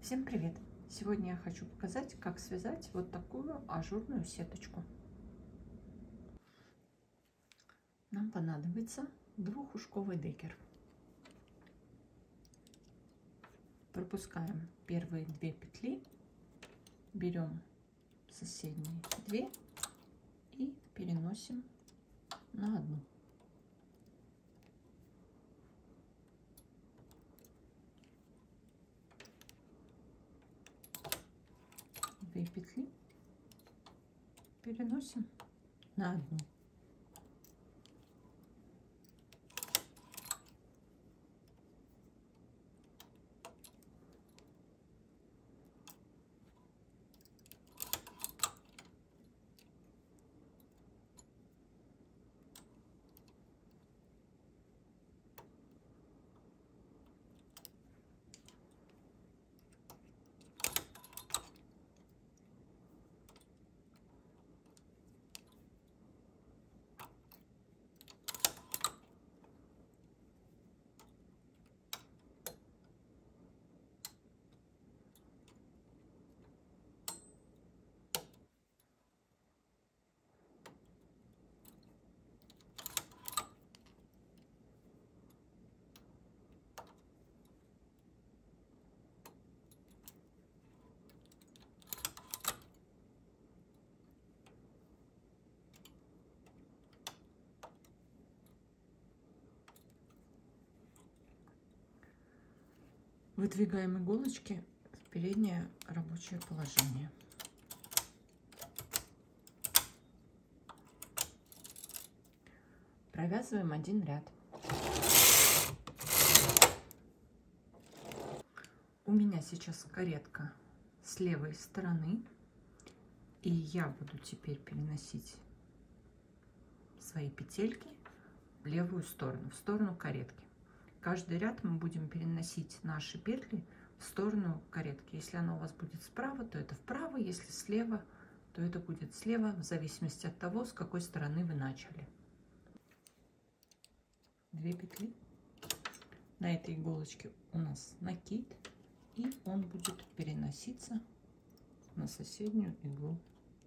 Всем привет! Сегодня я хочу показать, как связать вот такую ажурную сеточку. Нам понадобится двухушковый декер. Пропускаем первые 2 петли, берем соседние 2 и переносим на одну. Две петли переносим на одну. Выдвигаем иголочки в переднее рабочее положение. Провязываем один ряд. У меня сейчас каретка с левой стороны, и я буду теперь переносить свои петельки в левую сторону, в сторону каретки. Каждый ряд мы будем переносить наши петли в сторону каретки. Если она у вас будет справа, то это вправо, если слева, то это будет слева, в зависимости от того, с какой стороны вы начали. 2 петли. На этой иголочке у нас накид, и он будет переноситься на соседнюю иглу.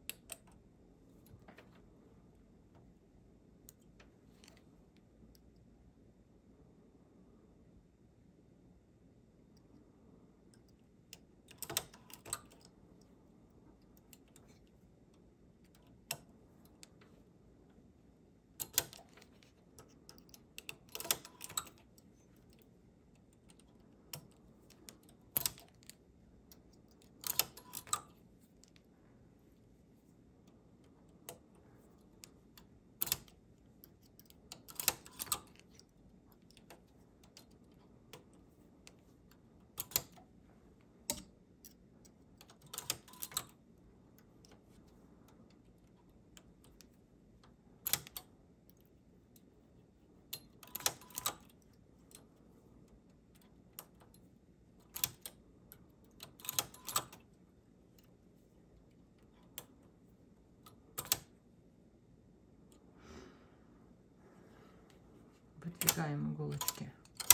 Выдвигаем иголочки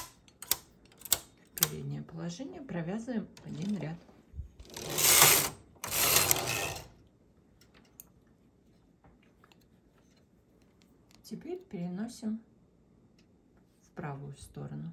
в переднее положение, провязываем один ряд. Теперь переносим в правую сторону.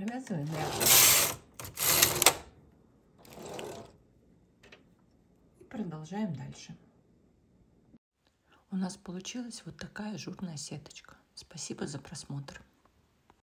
Провязываем ряд. И продолжаем дальше. У нас получилась вот такая ажурная сеточка. Спасибо за просмотр.